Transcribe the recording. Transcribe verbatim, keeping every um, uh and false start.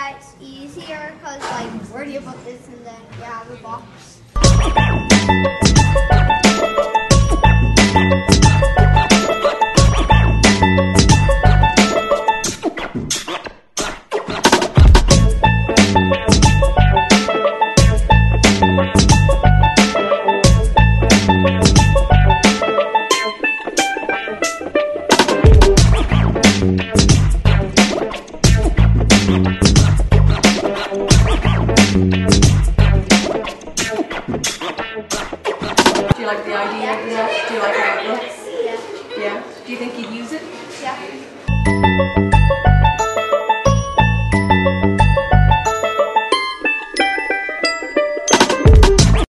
Yeah, it's easier because like where do you put this and then you have a box. Do you like the idea of that? Do you like how it looks? Yeah. Yeah? Do you think you'd use it? Yeah.